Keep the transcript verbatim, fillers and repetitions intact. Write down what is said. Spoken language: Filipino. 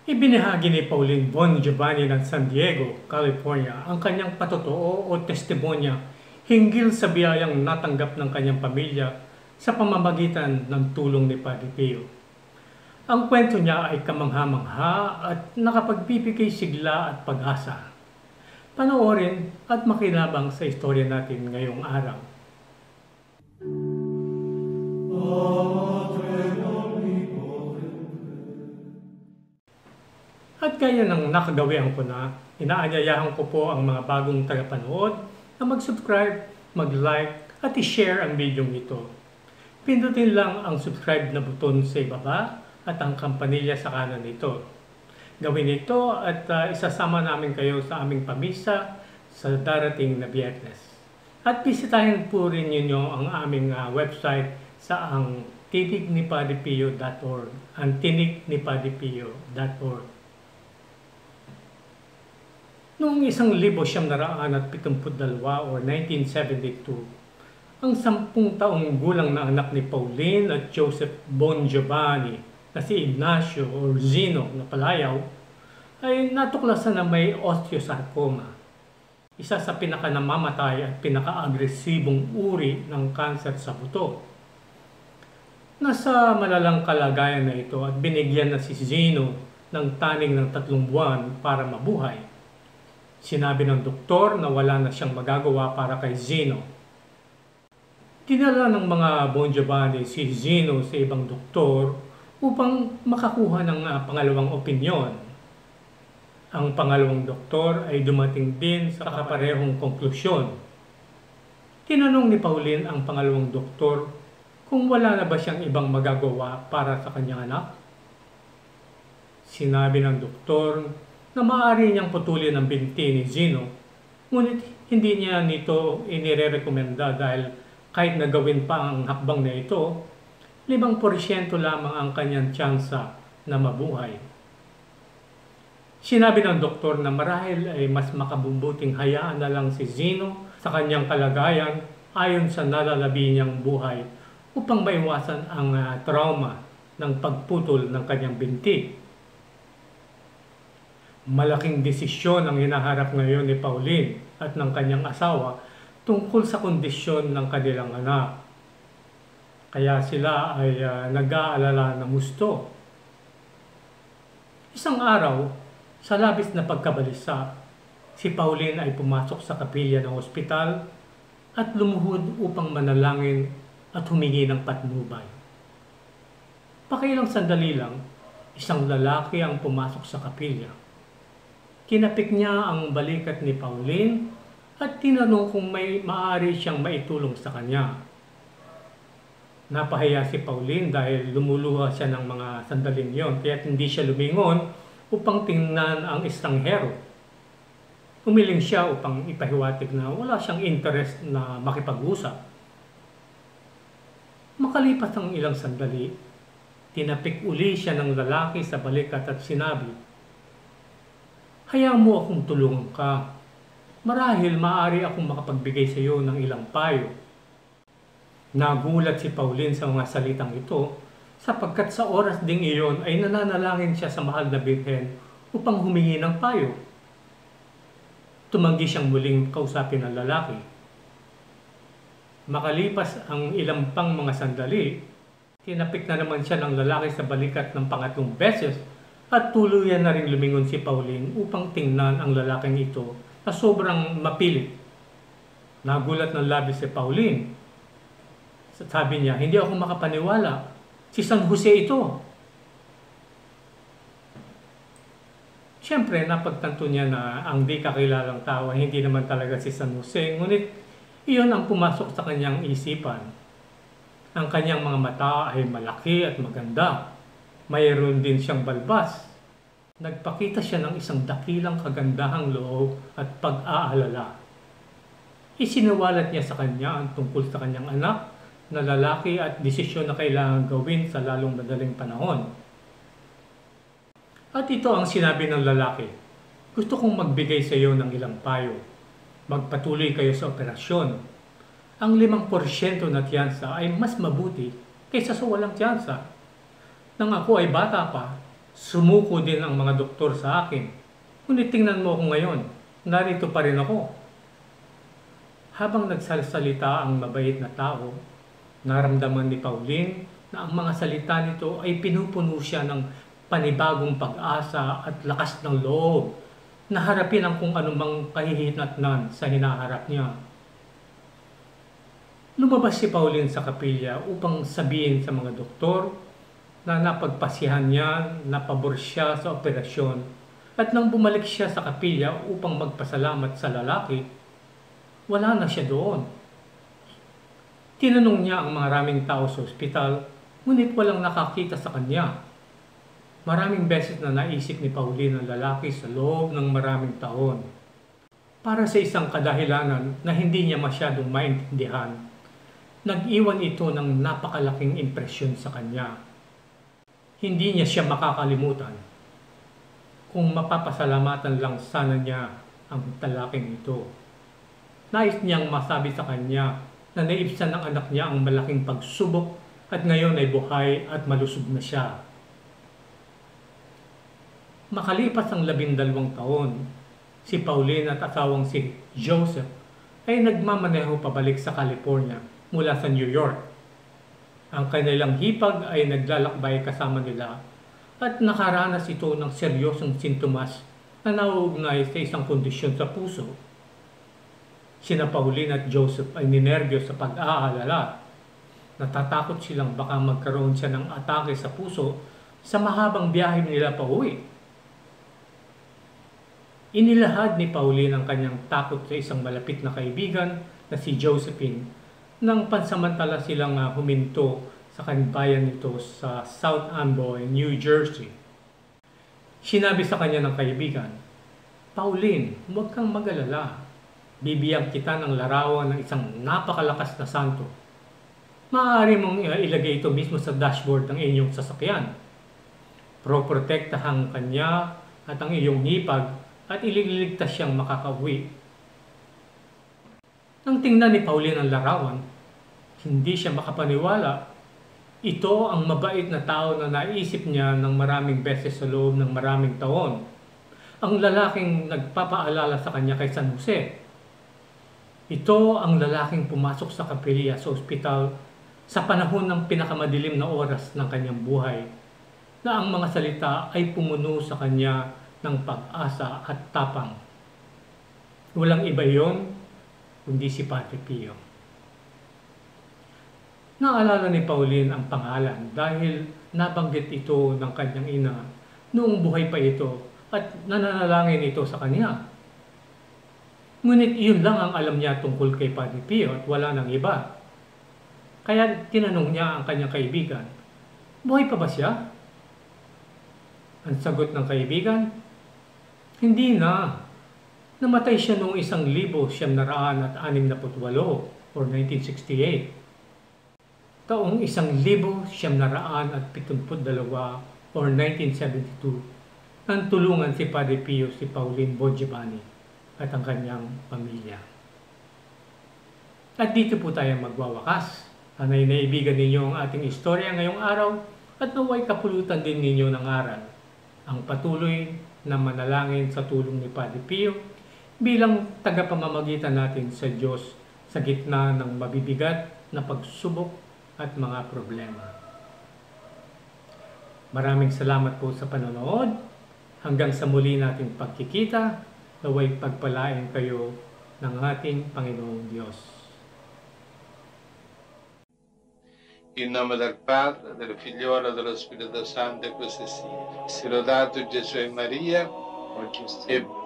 Ibinahagi ni Pauline Bon Giovanni ng San Diego, California ang kanyang patotoo o testimonya hinggil sa biyayang natanggap ng kanyang pamilya sa pamamagitan ng tulong ni Padre Pio. Ang kwento niya ay kamangha-mangha at nakapagbibigay sigla at pag-asa. Panoorin at makinabang sa istorya natin ngayong araw. At gaya ng nakagawian ko na, inaanyayahan ko po ang mga bagong tagapanood na mag-subscribe, mag-like at i-share ang video ito. Pindutin lang ang subscribe na button sa ibaba at ang kampanilya sa kanan nito. Gawin ito at uh, isasama namin kayo sa aming pamisa sa darating na Biyernes. At bisitahin po rin ninyo ang aming uh, website sa ang tinig ni padre pio dot org, ang tinig ni padre pio dot org. Noong isang libo siyam naraan at pitumput dalawa or nineteen seventy-two, ang sampung taong gulang na anak ni Pauline at Joseph Bon Giovanni na si Ignacio or Zino na Palayaw ay natuklasan na may osteosarcoma, isa sa pinakanamamatay at pinaka-agresibong uri ng kanser sa buto. Nasa malalang kalagayan na ito at binigyan na si Zino ng taning ng tatlong buwan para mabuhay. Sinabi ng doktor na wala na siyang magagawa para kay Zino. Dinala ng mga Bon Giovanni si Zino sa ibang doktor upang makakuha ng uh, pangalawang opinyon. Ang pangalawang doktor ay dumating din sa kaparehong konklusyon. Tinanong ni Pauline ang pangalawang doktor kung wala na ba siyang ibang magagawa para sa kanyang anak. Sinabi ng doktor na maaari niyang putulin ang binti ni Zino, ngunit hindi niya nito inirerekomenda dahil kahit na gawin pa ang hakbang na ito, limang porsyento lamang ang kanyang tsansa na mabuhay. Sinabi ng doktor na marahil ay mas makabubuting hayaan na lang si Zino sa kanyang kalagayan ayon sa nalalabi niyang buhay upang maiwasan ang uh, trauma ng pagputol ng kanyang binti. Malaking desisyon ang hinaharap ngayon ni Pauline at ng kanyang asawa tungkol sa kondisyon ng kanilang anak. Kaya sila ay uh, nag-aalala ng gusto. Isang araw, sa labis na pagkabalisa, si Pauline ay pumasok sa kapilya ng ospital at lumuhod upang manalangin at humingi ng patnubay. Pakailang sandali lang, isang lalaki ang pumasok sa kapilya. Kinapik niya ang balikat ni Pauline at tinanong kung may maaari siyang maitulong sa kanya. Napahiya si Pauline dahil lumuluha siya ng mga sandaling yon, kaya hindi siya lumingon upang tingnan ang estranghero. Umiling siya upang ipahiwatig na wala siyang interest na makipag-usap. Makalipas ang ilang sandali, tinapik uli siya ng lalaki sa balikat at sinabi, "Hayaan mo akong tulungan ka. Marahil maaari akong makapagbigay sa iyo ng ilang payo." Nagulat si Pauline sa mga salitang ito sapagkat sa oras ding iyon ay nananalangin siya sa mahal na Birhen upang humingi ng payo. Tumanggi siyang muling kausapin ng lalaki. Makalipas ang ilang pang mga sandali, tinapik na naman siya ng lalaki sa balikat ng pangatlong beses at tuluyan na rin lumingon si Pauline upang tingnan ang lalaking ito na sobrang mapilit. Nagulat ng labis si Pauline. Sabi niya, "Hindi ako makapaniwala. Si San Jose ito." Siyempre, napagtanto niya na ang di kakilalang tao ay hindi naman talaga si San Jose, ngunit iyon ang pumasok sa kanyang isipan. Ang kanyang mga mata ay malaki at maganda. Mayroon din siyang balbas. Nagpakita siya ng isang dakilang kagandahang loob at pag-aalala. Isinawalat niya sa kanya ang tungkol sa kanyang anak na lalaki at desisyon na kailangan gawin sa lalong madaling panahon. At ito ang sinabi ng lalaki, "Gusto kong magbigay sa iyo ng ilang payo. Magpatuloy kayo sa operasyon. Ang limang porsyento na tiyansa ay mas mabuti kaysa sa walang tiyansa. Nang ako ay bata pa, Sumuko din ang mga doktor sa akin. Ngunit tingnan mo ako ngayon, narito pa rin ako. Habang nagsasalita ang mabait na tao, naramdaman ni Pauline na ang mga salita nito ay pinupuno siya ng panibagong pag-asa at lakas ng loob na harapin ang kung anumang kahihinatnan sa hinaharap niya. Lumabas si Pauline sa kapilya upang sabihin sa mga doktor na napagpasihan niya, napabor siya sa operasyon, at nang bumalik siya sa kapilya upang magpasalamat sa lalaki, wala na siya doon. Tinanong niya ang maraming tao sa ospital, ngunit walang nakakita sa kanya. Maraming beses na naisip ni Pauline ang lalaki sa loob ng maraming taon. Para sa isang kadahilanan na hindi niya masyadong maintindihan, nag-iwan ito ng napakalaking impresyon sa kanya. Hindi niya siya makakalimutan. Kung mapapasalamatan lang sana niya ang lalaking ito. Nais niyang masabi sa kanya na naibsan ng anak niya ang malaking pagsubok at ngayon ay buhay at malusog na siya. Makalipas ang labindalawang taon, si Pauline at asawang si Joseph ay nagmamaneho pabalik sa California mula sa New York. Ang kanilang hipag ay naglalakbay kasama nila at nakaranas ito ng seryosong sintomas na nauugnay sa isang kondisyon sa puso. Sina Pauline at Joseph ay ninerbiyos sa pag-aalala. Natatakot silang baka magkaroon siya ng atake sa puso sa mahabang biyahe nila pa uwi. Inilahad ni Pauline ang kanyang takot sa isang malapit na kaibigan na si Josephine nang pansamantala silang uh, huminto sa kanbayan nito sa South Amboy, New Jersey. Sinabi sa kanya ng kaibigan, "Pauline, huwag kang mag-alala. Bibigyan kita ng larawan ng isang napakalakas na santo. Maaari mong uh, ilagay ito mismo sa dashboard ng inyong sasakyan. Proprotektahan kanya at ang iyong hipag at ililigtas siyang makakauwi." Nang tingnan ni Pauline ang larawan, hindi siya makapaniwala. Ito ang mabait na tao na naisip niya ng maraming beses sa loob ng maraming taon. Ang lalaking nagpapaalala sa kanya kay San Jose. Ito ang lalaking pumasok sa kapilya sa ospital sa panahon ng pinakamadilim na oras ng kanyang buhay, na ang mga salita ay pumuno sa kanya ng pag-asa at tapang. Walang iba yon kundi si Padre Pio. Naalala ni Pauline ang pangalan dahil nabanggit ito ng kanyang ina noong buhay pa ito at nananalangin ito sa kanya. Ngunit iyon lang ang alam niya tungkol kay Padre Pio at wala nang iba. Kaya tinanong niya ang kanyang kaibigan, "Buhay pa ba siya?" Ang sagot ng kaibigan, "Hindi na. Namatay siya noong isang libo siyam na raan at anim na putwalo or nineteen sixty-eight. Taong isang libo siyam na raan at pitumput dalawa or nineteen seventy-two, nang tulungan si Padre Pio si Pauline Bongiovanni at ang kanyang pamilya. At dito po tayo magwawakas. Anay naibigan ninyo ang ating istorya ngayong araw at naway kapulutan din ninyo ng aral. Ang patuloy na manalangin sa tulong ni Padre Pio bilang tagapamamagitan natin sa Diyos sa gitna ng mabibigat na pagsubok at mga problema. Maraming salamat po sa panonood. Hanggang sa muli nating pagkikita, naway pagpalain kayo ng ating Panginoong Diyos. In nome del Padre, del Figliolo e dello Spirito Santo, così sia. Sia lodato Gesù e Maria, e